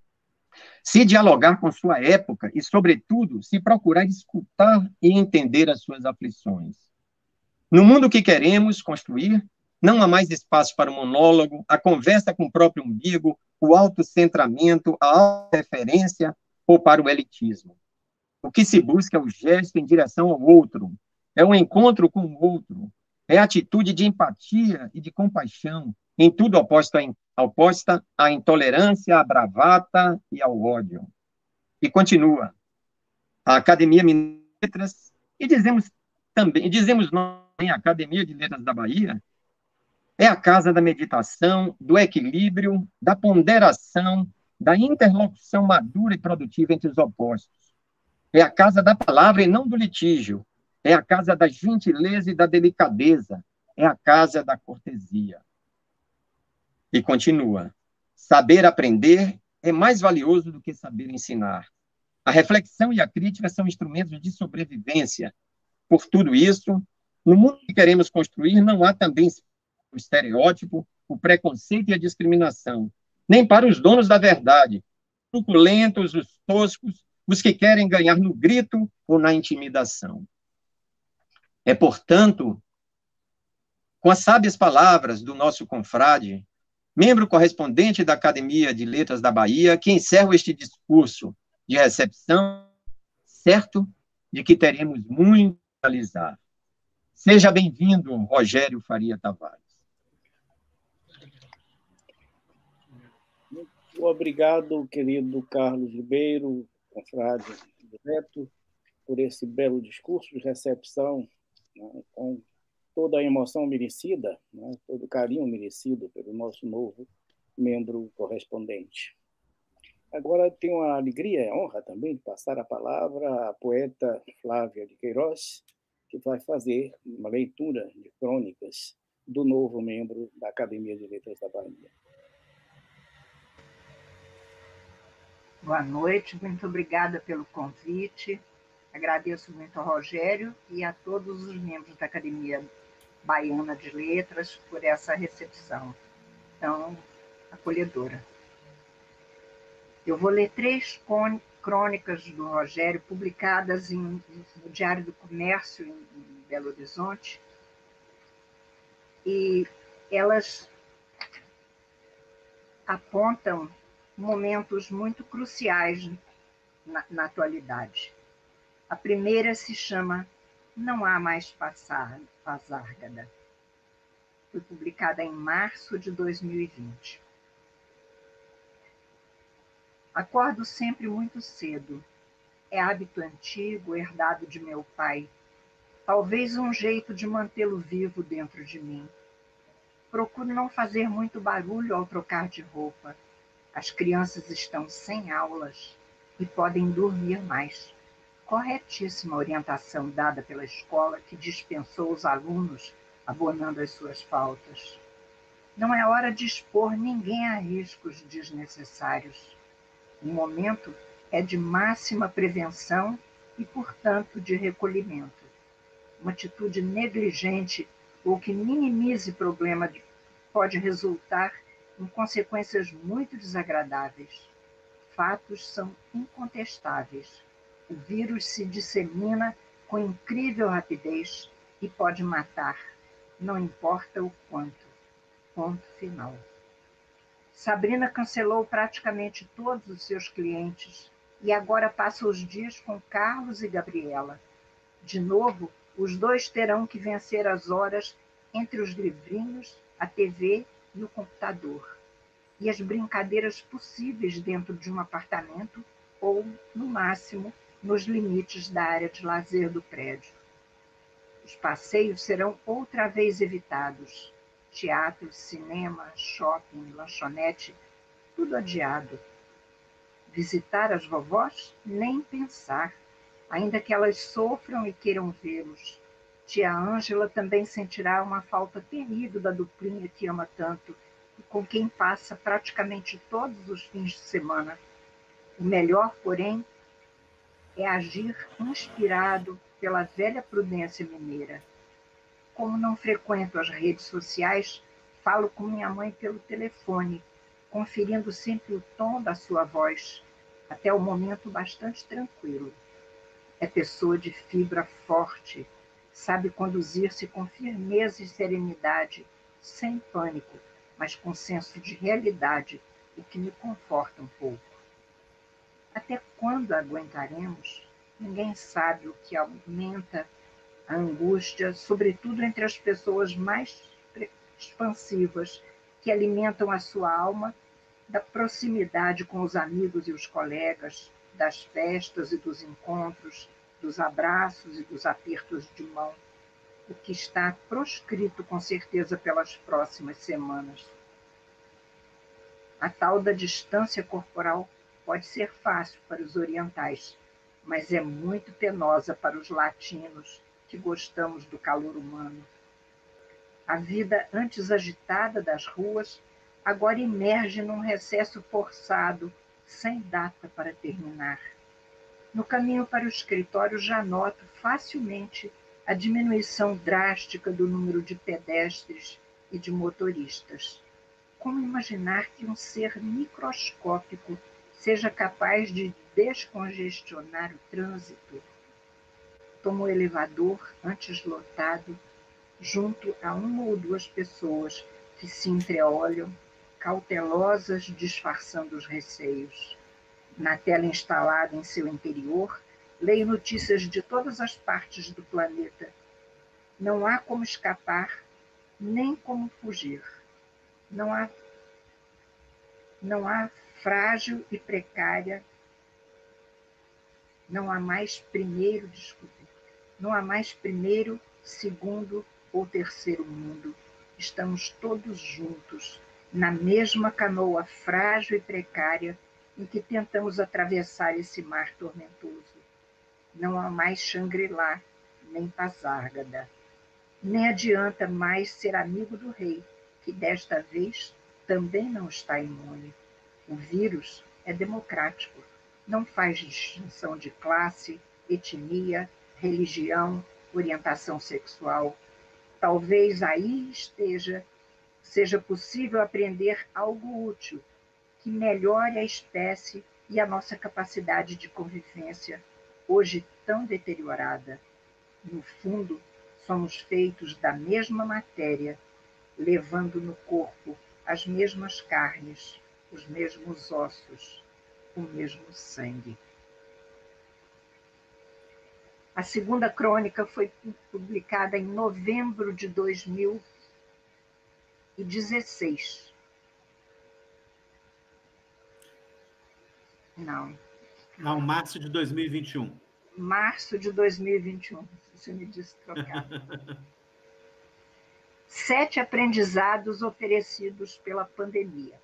Se dialogar com sua época e, sobretudo, se procurar escutar e entender as suas aflições. No mundo que queremos construir, não há mais espaço para o monólogo, a conversa com o próprio umbigo, o autocentramento, a autorreferência ou para o elitismo. O que se busca é o gesto em direção ao outro, é o encontro com o outro, é a atitude de empatia e de compaixão, em tudo oposta à intolerância, à bravata e ao ódio. E continua, a Academia Mineira de Letras, e dizemos nós, a Academia de Letras da Bahia, é a casa da meditação, do equilíbrio, da ponderação, da interlocução madura e produtiva entre os opostos. É a casa da palavra e não do litígio. É a casa da gentileza e da delicadeza. É a casa da cortesia. E continua. Saber aprender é mais valioso do que saber ensinar. A reflexão e a crítica são instrumentos de sobrevivência. Por tudo isso, no mundo que queremos construir, não há também o estereótipo, o preconceito e a discriminação, nem para os donos da verdade, os truculentos, os toscos, os que querem ganhar no grito ou na intimidação. É, portanto, com as sábias palavras do nosso confrade, membro correspondente da Academia de Letras da Bahia, que encerro este discurso de recepção, certo de que teremos muito a realizar. Seja bem-vindo, Rogério Faria Tavares. Muito obrigado, querido Carlos Ribeiro, confrade direto, por esse belo discurso de recepção, né, com toda a emoção merecida, né, todo o carinho merecido pelo nosso novo membro correspondente. Agora tenho a alegria e a honra também de passar a palavra à poeta Flávia de Queiroz, que vai fazer uma leitura de crônicas do novo membro da Academia de Letras da Bahia. Boa noite, muito obrigada pelo convite. Agradeço muito ao Rogério e a todos os membros da Academia Baiana de Letras por essa recepção tão acolhedora. Eu vou ler 3 crônicas do Rogério publicadas no Diário do Comércio em Belo Horizonte, e elas apontam momentos muito cruciais na atualidade. A primeira se chama Não Há Mais Pasárgada. Foi publicada em março de 2020. Acordo sempre muito cedo. É hábito antigo, herdado de meu pai. Talvez um jeito de mantê-lo vivo dentro de mim. Procure não fazer muito barulho ao trocar de roupa. As crianças estão sem aulas e podem dormir mais. Corretíssima orientação dada pela escola que dispensou os alunos abonando as suas faltas. Não é hora de expor ninguém a riscos desnecessários. O momento é de máxima prevenção e, portanto, de recolhimento. Uma atitude negligente ou que minimize problema pode resultar em consequências muito desagradáveis. Fatos são incontestáveis. O vírus se dissemina com incrível rapidez e pode matar, não importa o quanto. Ponto final. Sabrina cancelou praticamente todos os seus clientes e agora passa os dias com Carlos e Gabriela. De novo, os dois terão que vencer as horas entre os livrinhos, a TV e o computador, e as brincadeiras possíveis dentro de um apartamento ou, no máximo, nos limites da área de lazer do prédio. Os passeios serão outra vez evitados. Teatro, cinema, shopping, lanchonete, tudo adiado. Visitar as vovós? Nem pensar, ainda que elas sofram e queiram vê-los. Tia Ângela também sentirá uma falta terrível da duplinha que ama tanto e com quem passa praticamente todos os fins de semana. O melhor, porém, é agir inspirado pela velha prudência mineira. Como não frequento as redes sociais, falo com minha mãe pelo telefone, conferindo sempre o tom da sua voz, até o momento bastante tranquilo. É pessoa de fibra forte, sabe conduzir-se com firmeza e serenidade, sem pânico, mas com senso de realidade, o que me conforta um pouco. Até quando aguentaremos? Ninguém sabe o que aumenta a angústia, sobretudo entre as pessoas mais expansivas, que alimentam a sua alma da proximidade com os amigos e os colegas, das festas e dos encontros, dos abraços e dos apertos de mão, o que está proscrito com certeza pelas próximas semanas. A tal da distância corporal pode ser fácil para os orientais, mas é muito penosa para os latinos, que gostamos do calor humano. A vida antes agitada das ruas agora emerge num recesso forçado, sem data para terminar. No caminho para o escritório já noto facilmente a diminuição drástica do número de pedestres e de motoristas. Como imaginar que um ser microscópico seja capaz de descongestionar o trânsito? Tomo o elevador, antes lotado, junto a uma ou duas pessoas que se entreolham, cautelosas, disfarçando os receios. Na tela instalada em seu interior, leio notícias de todas as partes do planeta. Não há como escapar, nem como fugir. Não há frágil e precária, não há mais primeiro, segundo ou terceiro mundo. Estamos todos juntos, na mesma canoa frágil e precária em que tentamos atravessar esse mar tormentoso. Não há mais Xangri-Lá, nem Pasárgada. Nem adianta mais ser amigo do rei, que desta vez também não está imune. O vírus é democrático, não faz distinção de classe, etnia, religião, orientação sexual. Talvez aí seja possível aprender algo útil, que melhore a espécie e a nossa capacidade de convivência, hoje tão deteriorada. No fundo, somos feitos da mesma matéria, levando no corpo as mesmas carnes, os mesmos ossos, o mesmo sangue. A segunda crônica foi publicada em novembro de 2016. Não, março de 2021. Março de 2021, você me disse trocado. 7 aprendizados oferecidos pela pandemia.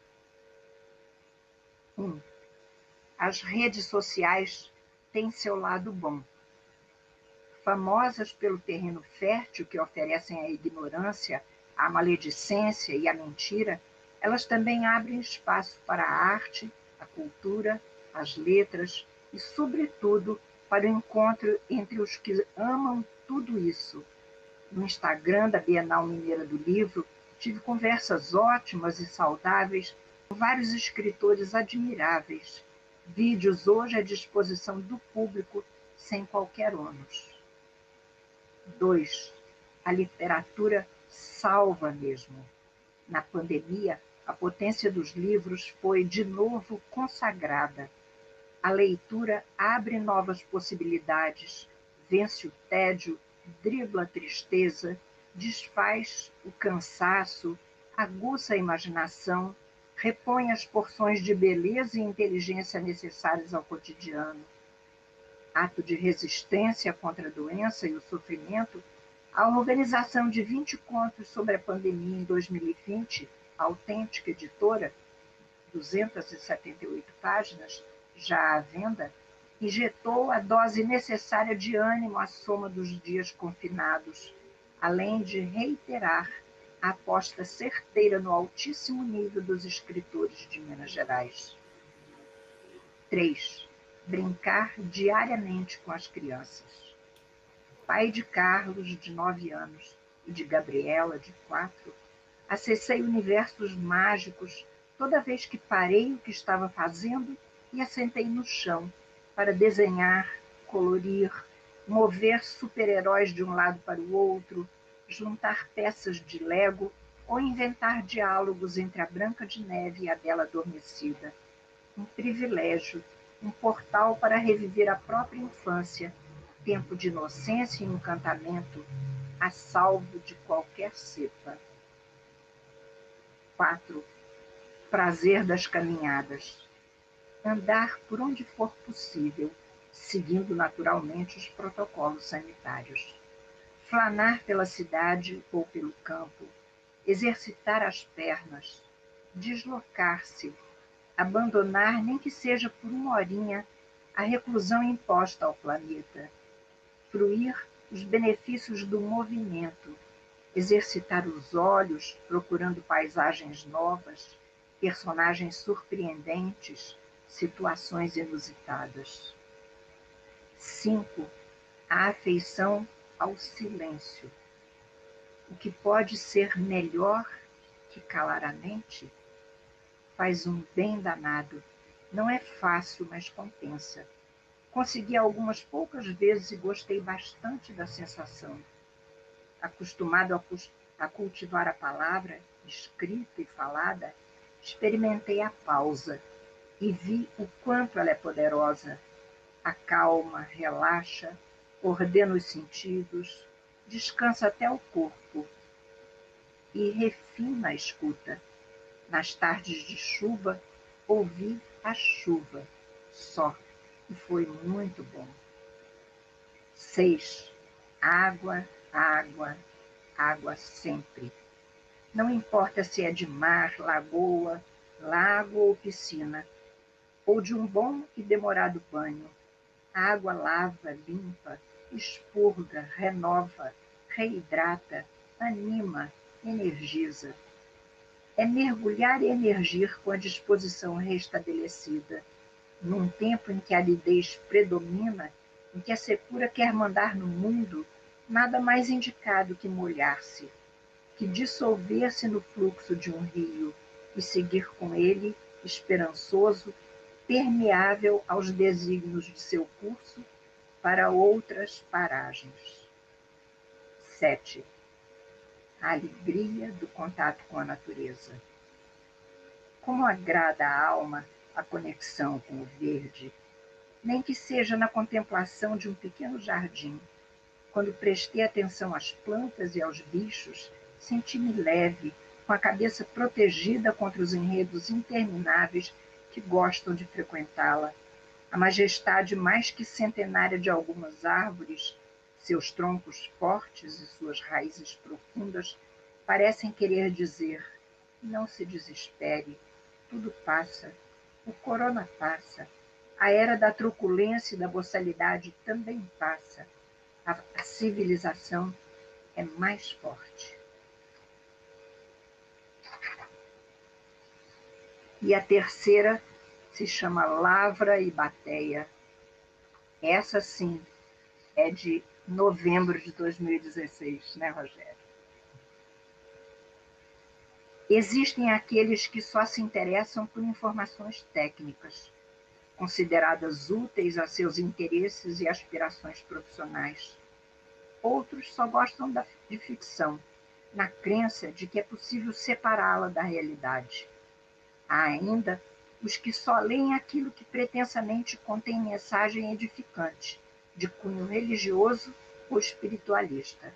1. As redes sociais têm seu lado bom. Famosas pelo terreno fértil que oferecem a ignorância, a maledicência e a mentira, elas também abrem espaço para a arte, a cultura, as letras e, sobretudo, para o encontro entre os que amam tudo isso. No Instagram da Bienal Mineira do Livro, tive conversas ótimas e saudáveis com vários escritores admiráveis. Vídeos hoje à disposição do público sem qualquer ônus. 2. A literatura salva mesmo. Na pandemia, a potência dos livros foi de novo consagrada. A leitura abre novas possibilidades, vence o tédio, dribla a tristeza, desfaz o cansaço, aguça a imaginação, repõe as porções de beleza e inteligência necessárias ao cotidiano. Ato de resistência contra a doença e o sofrimento, a organização de 20 contos sobre a pandemia em 2020, a Autêntica Editora, 278 páginas, já à venda, injetou a dose necessária de ânimo à soma dos dias confinados, além de reiterar a aposta certeira no altíssimo nível dos escritores de Minas Gerais. 3. Brincar diariamente com as crianças. Pai de Carlos, de 9 anos, e de Gabriela, de 4, acessei universos mágicos toda vez que parei o que estava fazendo e assentei no chão para desenhar, colorir, mover super-heróis de um lado para o outro, juntar peças de Lego ou inventar diálogos entre a Branca de Neve e a Bela Adormecida. Um privilégio, um portal para reviver a própria infância, tempo de inocência e encantamento, a salvo de qualquer cepa. 4. Prazer das caminhadas. Andar por onde for possível, seguindo naturalmente os protocolos sanitários. Flanar pela cidade ou pelo campo, exercitar as pernas, deslocar-se, abandonar, nem que seja por uma horinha, a reclusão imposta ao planeta, fruir os benefícios do movimento, exercitar os olhos procurando paisagens novas, personagens surpreendentes, situações inusitadas. 5. A afeição ao silêncio. O que pode ser melhor que calar a mente? Faz um bem danado. Não é fácil, mas compensa. Consegui algumas poucas vezes e gostei bastante da sensação. Acostumado a cultivar a palavra, escrita e falada, experimentei a pausa e vi o quanto ela é poderosa. Acalma, relaxa, ordena os sentidos, descansa até o corpo e refina a escuta. Nas tardes de chuva, ouvi a chuva só, e foi muito bom. 6. Água, água, água sempre. Não importa se é de mar, lagoa, lago ou piscina, ou de um bom e demorado banho. A água lava, limpa, expurga, renova, reidrata, anima, energiza. É mergulhar e emergir com a disposição restabelecida, num tempo em que a aridez predomina, em que a secura quer mandar no mundo, nada mais indicado que molhar-se, que dissolver-se no fluxo de um rio e seguir com ele, esperançoso, permeável aos desígnios de seu curso para outras paragens. 7. A alegria do contato com a natureza. Como agrada à alma a conexão com o verde, nem que seja na contemplação de um pequeno jardim. Quando prestei atenção às plantas e aos bichos, senti-me leve, com a cabeça protegida contra os enredos intermináveis que gostam de frequentá-la. A majestade mais que centenária de algumas árvores, seus troncos fortes e suas raízes profundas, parecem querer dizer: não se desespere, tudo passa, o corona passa, a era da truculência e da boçalidade também passa, a civilização é mais forte. E a terceira se chama Lavra e Bateia. Essa, sim, é de novembro de 2016, né, Rogério? Existem aqueles que só se interessam por informações técnicas, consideradas úteis a seus interesses e aspirações profissionais. Outros só gostam de ficção, na crença de que é possível separá-la da realidade. Há ainda os que só leem aquilo que pretensamente contém mensagem edificante, de cunho religioso ou espiritualista.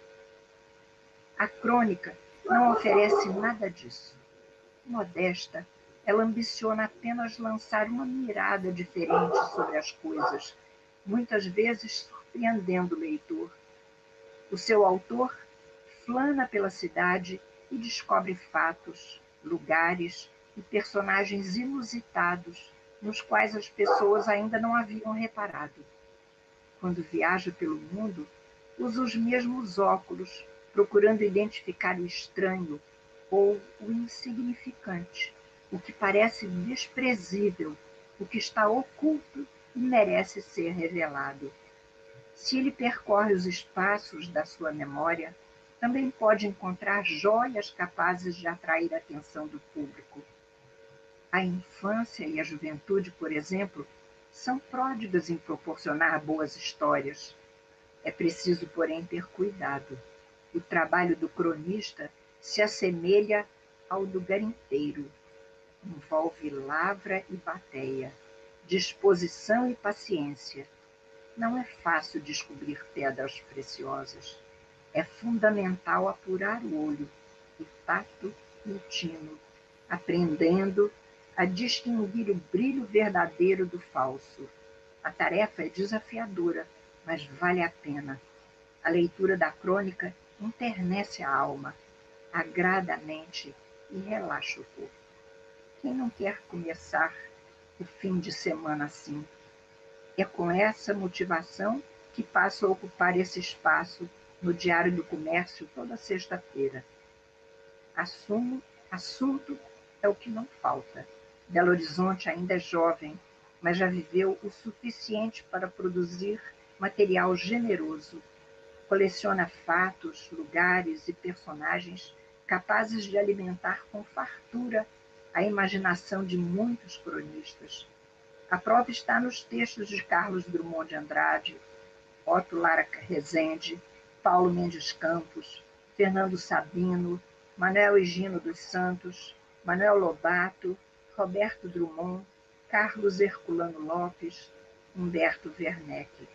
A crônica não oferece nada disso. Modesta, ela ambiciona apenas lançar uma mirada diferente sobre as coisas, muitas vezes surpreendendo o leitor. O seu autor flana pela cidade e descobre fatos, lugares e personagens inusitados nos quais as pessoas ainda não haviam reparado. Quando viaja pelo mundo, usa os mesmos óculos, procurando identificar o estranho ou o insignificante, o que parece desprezível, o que está oculto e merece ser revelado. Se ele percorre os espaços da sua memória, também pode encontrar joias capazes de atrair a atenção do público. A infância e a juventude, por exemplo, são pródigas em proporcionar boas histórias. É preciso, porém, ter cuidado. O trabalho do cronista se assemelha ao do garimpeiro. Envolve lavra e bateia, disposição e paciência. Não é fácil descobrir pedras preciosas. É fundamental apurar o olho, o tato e o tino, aprendendo a distinguir o brilho verdadeiro do falso. A tarefa é desafiadora, mas vale a pena. A leitura da crônica enternece a alma, agrada a mente e relaxa o corpo. Quem não quer começar o fim de semana assim? É com essa motivação que passo a ocupar esse espaço no Diário do Comércio toda sexta-feira. Assunto é o que não falta. Belo Horizonte ainda é jovem, mas já viveu o suficiente para produzir material generoso. Coleciona fatos, lugares e personagens capazes de alimentar com fartura a imaginação de muitos cronistas. A prova está nos textos de Carlos Drummond de Andrade, Otto Lara Rezende, Paulo Mendes Campos, Fernando Sabino, Manuel Higino dos Santos, Manuel Lobato, Roberto Drummond, Carlos Herculano Lopes, Humberto Werneck.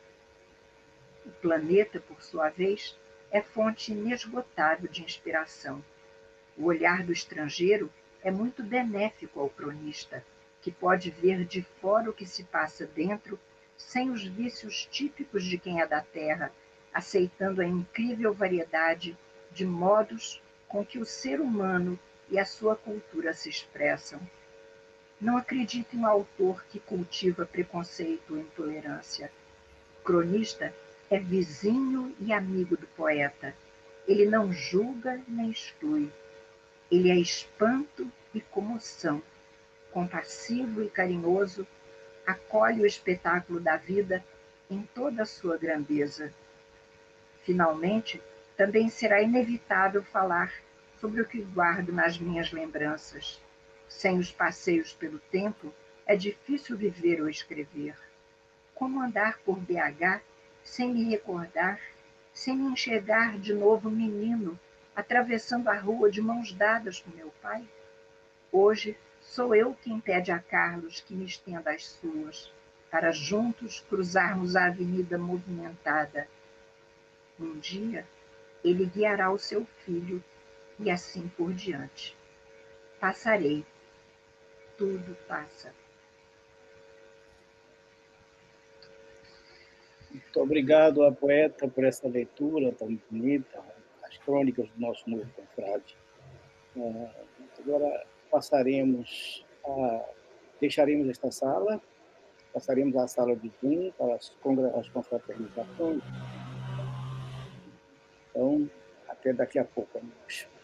O planeta, por sua vez, é fonte inesgotável de inspiração. O olhar do estrangeiro é muito benéfico ao cronista, que pode ver de fora o que se passa dentro, sem os vícios típicos de quem é da terra, aceitando a incrível variedade de modos com que o ser humano e a sua cultura se expressam. Não acredito em um autor que cultiva preconceito ou intolerância. O cronista é vizinho e amigo do poeta. Ele não julga nem exclui. Ele é espanto e comoção. Compassivo e carinhoso, acolhe o espetáculo da vida em toda a sua grandeza. Finalmente, também será inevitável falar sobre o que guardo nas minhas lembranças. Sem os passeios pelo tempo, é difícil viver ou escrever. Como andar por BH sem me recordar, sem me enxergar de novo menino, atravessando a rua de mãos dadas com meu pai? Hoje, sou eu quem pede a Carlos que me estenda as suas, para juntos cruzarmos a avenida movimentada. Um dia, ele guiará o seu filho e assim por diante. Passarei. Tudo passa. Muito obrigado à poeta por essa leitura tão bonita, as crônicas do nosso novo confrade. Agora deixaremos esta sala, passaremos à sala de Zoom para as confraternizações. Então, até daqui a pouco, amigos.